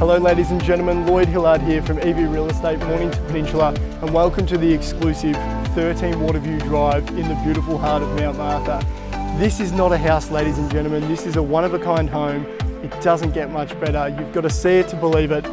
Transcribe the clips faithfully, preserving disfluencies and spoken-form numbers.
Hello ladies and gentlemen, Lloyd Hillard here from E V Real Estate Mornington Peninsula, and welcome to the exclusive thirteen Waterview Drive in the beautiful heart of Mount Martha. This is not a house, ladies and gentlemen, this is a one-of-a-kind home. It doesn't get much better. You've got to see it to believe it.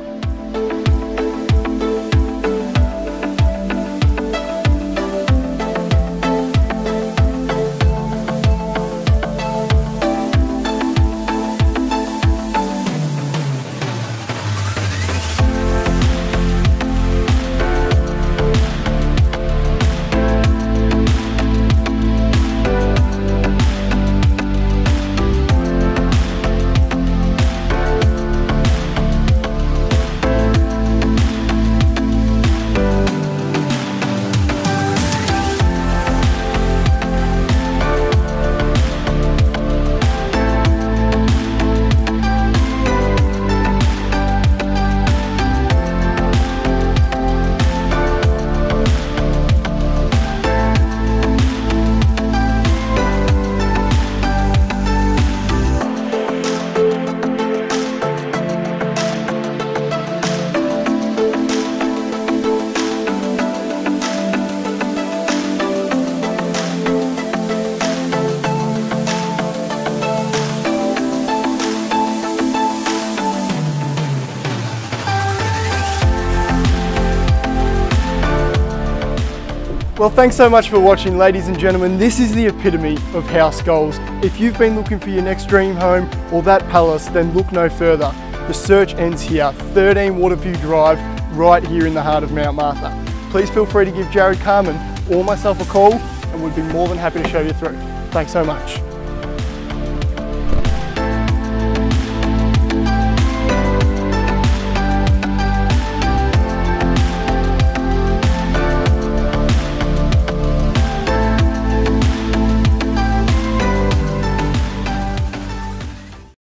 Well, thanks so much for watching, ladies and gentlemen. This is the epitome of house goals. If you've been looking for your next dream home or that palace, then look no further. The search ends here, thirteen Waterview Drive, right here in the heart of Mount Martha. Please feel free to give Jared Carman or myself a call, and we'd be more than happy to show you through. Thanks so much.